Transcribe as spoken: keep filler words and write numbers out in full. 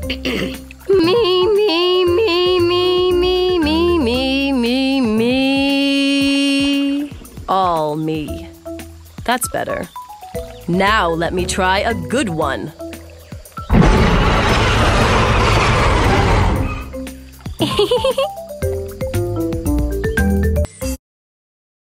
Me, me, me, me, me, me, me, me, me. All me. That's better. Now let me try a good one.